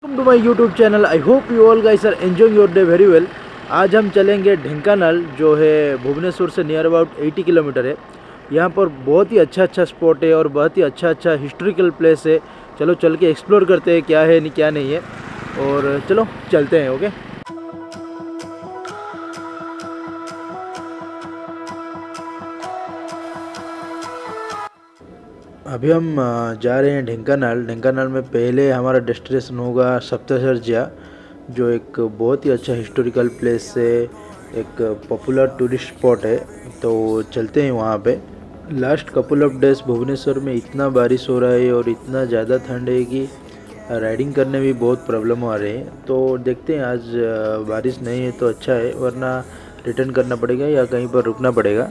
Welcome to my YouTube channel. I hope you all guys are enjoying your day very well. आज हम चलेंगे ढेंकानाल, जो है भुवनेश्वर से नियर अबाउट 80 किलोमीटर है। यहाँ पर बहुत ही अच्छा स्पॉट है और बहुत ही अच्छा हिस्टोरिकल प्लेस है। चलो चल के एक्सप्लोर करते हैं क्या है क्या नहीं है, और चलो चलते हैं। ओके, अभी हम जा रहे हैं ढेंकानाल। ढेंकानाल में पहले हमारा डेस्टिनेशन होगा सप्तसर्जिया, जो एक बहुत ही अच्छा हिस्टोरिकल प्लेस है, एक पॉपुलर टूरिस्ट स्पॉट है। तो चलते हैं वहाँ पे। Last couple of days Bhubaneswar में इतना बारिश हो रहा है और इतना ज़्यादा ठंड है कि राइडिंग करने में बहुत प्रॉब्लम आ रहे हैं। तो देखते हैं, आज बारिश नहीं है तो अच्छा है, वरना रिटर्न करना पड़ेगा या कहीं पर रुकना पड़ेगा।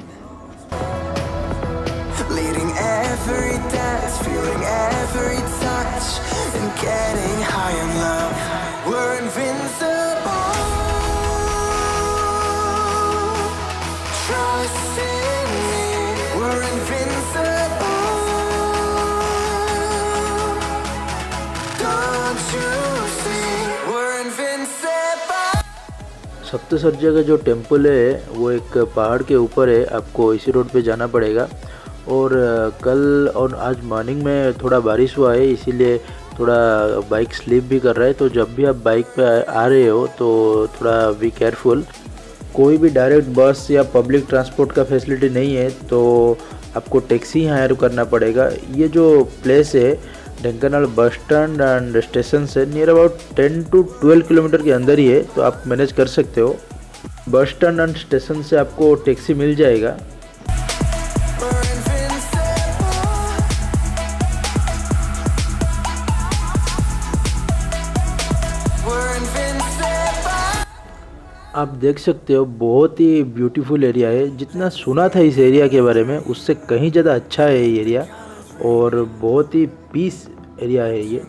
सप्तसर्जिया का जो टेम्पल है वो एक पहाड़ के ऊपर है, आपको इसी रोड पे जाना पड़ेगा। और कल और आज मॉर्निंग में थोड़ा बारिश हुआ है, इसीलिए थोड़ा बाइक स्लिप भी कर रहा है। तो जब भी आप बाइक पे आ रहे हो तो थोड़ा बी केयरफुल। कोई भी डायरेक्ट बस या पब्लिक ट्रांसपोर्ट का फैसिलिटी नहीं है, तो आपको टैक्सी हायर करना पड़ेगा। ये जो प्लेस है Dhenkanal bus stand and station से नियर अबाउट 10 to 12 किलोमीटर के अंदर ही है, तो आप मैनेज कर सकते हो। बस स्टैंड एंड स्टेशन से आपको टैक्सी मिल जाएगा। आप देख सकते हो, बहुत ही ब्यूटीफुल एरिया है। जितना सुना था इस एरिया के बारे में उससे कहीं ज़्यादा अच्छा है ये एरिया, और बहुत ही पीस एरिया है ये।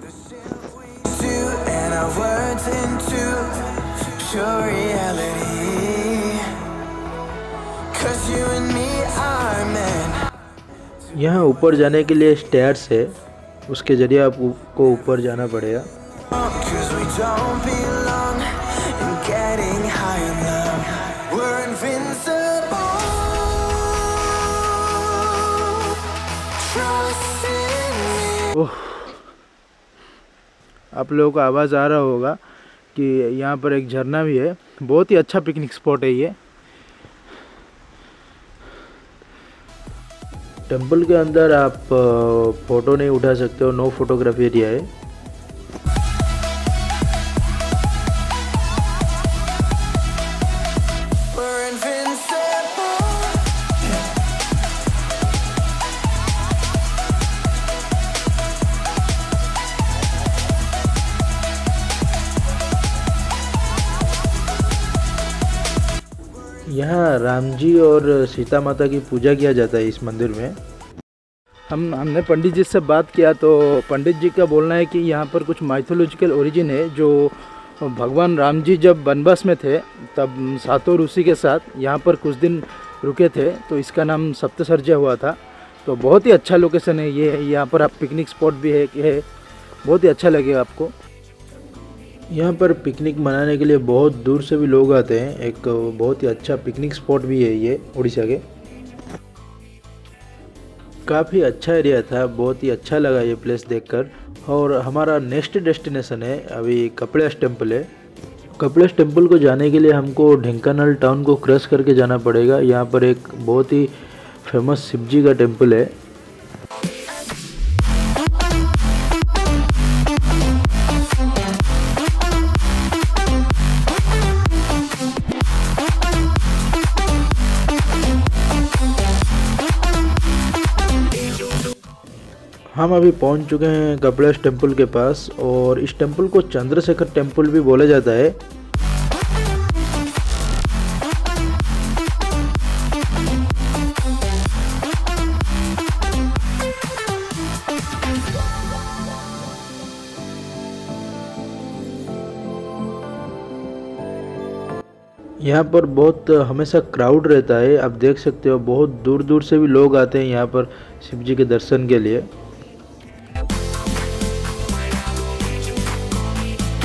यहाँ ऊपर जाने के लिए स्टेयर्स है, उसके जरिए आपको ऊपर जाना पड़ेगा। आप लोगों को आवाज़ आ रहा होगा कि यहाँ पर एक झरना भी है। बहुत ही अच्छा पिकनिक स्पॉट है ये। टेंपल के अंदर आप फ़ोटो नहीं उठा सकते हो, नो फोटोग्राफी एरिया है। यहाँ राम जी और सीता माता की पूजा किया जाता है इस मंदिर में। हमने पंडित जी से बात किया, तो पंडित जी का बोलना है कि यहाँ पर कुछ माइथोलॉजिकल ओरिजिन है। जो भगवान राम जी जब वनवास में थे तब 7 ऋषि के साथ यहाँ पर कुछ दिन रुके थे, तो इसका नाम सप्तसर्जिया हुआ था। तो बहुत ही अच्छा लोकेशन है ये। यहाँ पर आप पिकनिक स्पॉट भी है, बहुत ही अच्छा लगेगा आपको। यहाँ पर पिकनिक मनाने के लिए बहुत दूर से भी लोग आते हैं। एक बहुत ही अच्छा पिकनिक स्पॉट भी है ये उड़ीसा के। काफ़ी अच्छा एरिया था, बहुत ही अच्छा लगा ये प्लेस देखकर। और हमारा नेक्स्ट डेस्टिनेशन है अभी कपिलास टेम्पल है। कपिलास टेम्पल को जाने के लिए हमको ढेंकानाल टाउन को क्रॉस करके जाना पड़ेगा। यहाँ पर एक बहुत ही फेमस शिवजी का टेम्पल है। हम अभी पहुंच चुके हैं कपिलास टेम्पल के पास, और इस टेम्पल को चंद्रशेखर टेम्पल भी बोला जाता है। यहाँ पर बहुत हमेशा क्राउड रहता है, आप देख सकते हो। बहुत दूर दूर से भी लोग आते हैं यहाँ पर शिव जी के दर्शन के लिए।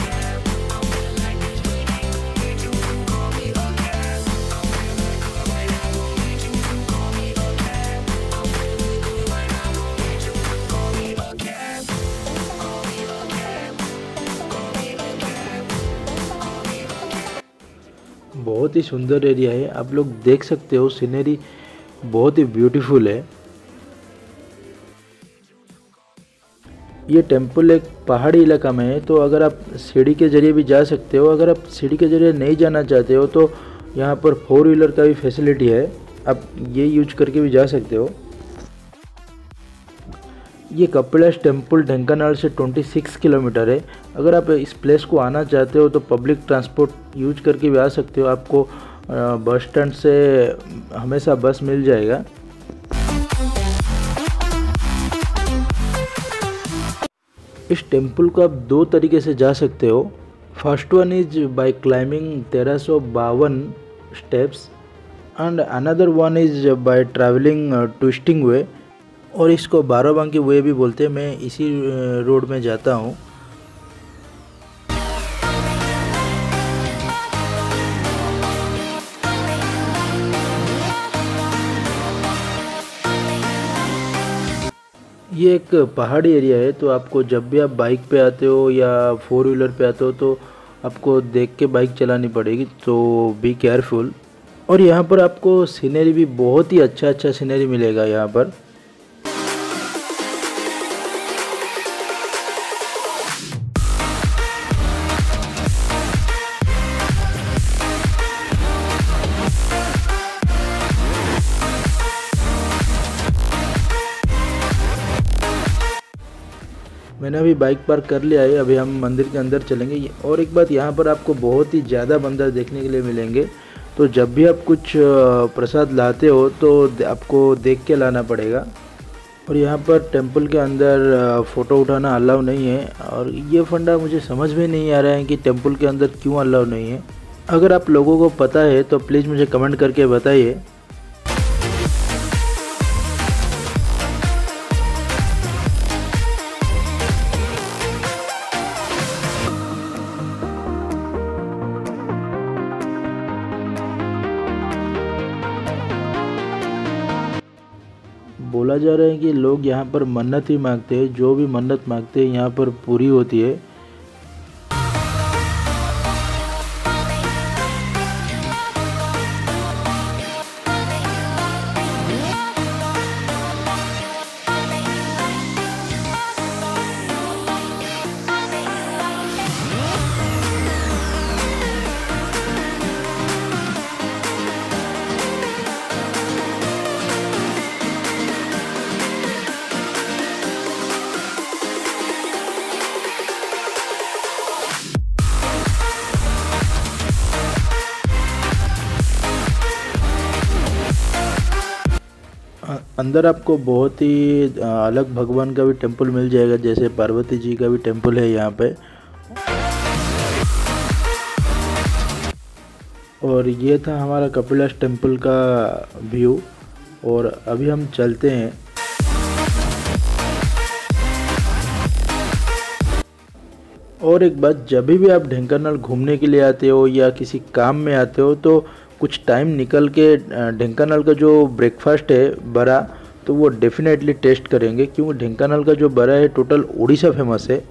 बहुत ही सुंदर एरिया है, आप लोग देख सकते हो, सीनरी बहुत ही ब्यूटीफुल है। ये टेम्पल एक पहाड़ी इलाका में है, तो अगर आप सीढ़ी के ज़रिए भी जा सकते हो। अगर आप सीढ़ी के ज़रिए नहीं जाना चाहते हो तो यहाँ पर 4 व्हीलर का भी फैसिलिटी है, आप ये यूज करके भी जा सकते हो। ये कपिलास टेम्पल ढेंकानाल से 26 किलोमीटर है। अगर आप इस प्लेस को आना चाहते हो तो पब्लिक ट्रांसपोर्ट यूज करके भी आ सकते हो। आपको बस स्टैंड से हमेशा बस मिल जाएगा। इस टेम्पल को आप 2 तरीके से जा सकते हो। First one is by climbing 1352 steps and another one is by travelling twisting way, और इसको बाराबंकी वे भी बोलते हैं। मैं इसी रोड में जाता हूँ। ये एक पहाड़ी एरिया है, तो आपको जब भी आप बाइक पे आते हो या 4 व्हीलर पे आते हो तो आपको देख के बाइक चलानी पड़ेगी, तो बी केयरफुल। और यहाँ पर आपको सीनरी भी बहुत ही अच्छा सीनरी मिलेगा यहाँ पर। मैंने अभी बाइक पार्क कर लिया है, अभी हम मंदिर के अंदर चलेंगे। और एक बात, यहाँ पर आपको बहुत ही ज़्यादा बंदर देखने के लिए मिलेंगे, तो जब भी आप कुछ प्रसाद लाते हो तो आपको देख के लाना पड़ेगा। और यहाँ पर टेंपल के अंदर फ़ोटो उठाना अलाउ नहीं है, और ये फंडा मुझे समझ में नहीं आ रहा है कि टेंपल के अंदर क्यों अलाउ नहीं है। अगर आप लोगों को पता है तो प्लीज़ मुझे कमेंट करके बताइए। बोला जा रहा है कि लोग यहाँ पर मन्नत ही मांगते हैं, जो भी मन्नत मांगते हैं यहाँ पर पूरी होती है। अंदर आपको बहुत ही अलग भगवान का भी टेंपल मिल जाएगा, जैसे पार्वती जी का भी टेंपल है यहाँ पे। और ये था हमारा कपिलास टेंपल का व्यू, और अभी हम चलते हैं। और एक बात, जब भी आप ढेंकानाल घूमने के लिए आते हो या किसी काम में आते हो तो कुछ टाइम निकल के ढेंकानाल का जो ब्रेकफास्ट है बड़ा, तो वो डेफिनेटली टेस्ट करेंगे, क्योंकि ढेंकानाल का जो बड़ा है टोटल उड़ीसा फेमस है।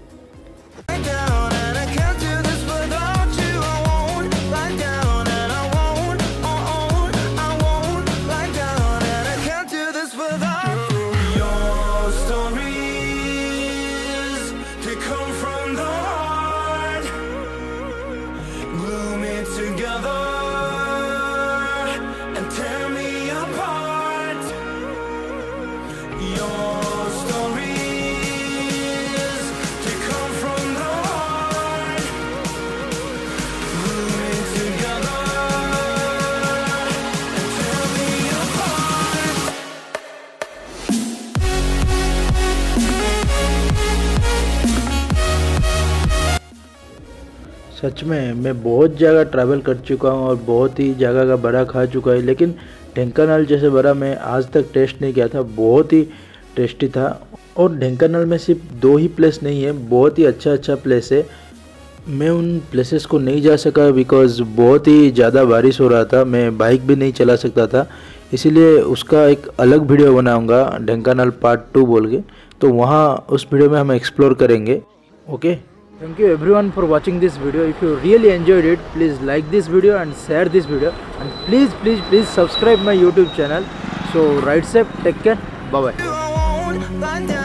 सच में मैं बहुत जगह ट्रैवल कर चुका हूँ और बहुत ही जगह का बड़ा खा चुका है, लेकिन ढेंकानाल जैसे बड़ा मैं आज तक टेस्ट नहीं किया था। बहुत ही टेस्टी था। और ढेंकानाल में सिर्फ 2 ही प्लेस नहीं है, बहुत ही अच्छा प्लेस है। मैं उन प्लेसेस को नहीं जा सका बिकॉज़ बहुत ही ज़्यादा बारिश हो रहा था, मैं बाइक भी नहीं चला सकता था, इसीलिए उसका एक अलग वीडियो बनाऊंगा ढेंकानाल पार्ट 2 बोल के, तो वहाँ उस वीडियो में हम एक्सप्लोर करेंगे। Okay, Thank you everyone for watching this video. If you really enjoyed it, please like this video and share this video, and please subscribe my YouTube channel. So ride safe, take care, bye bye.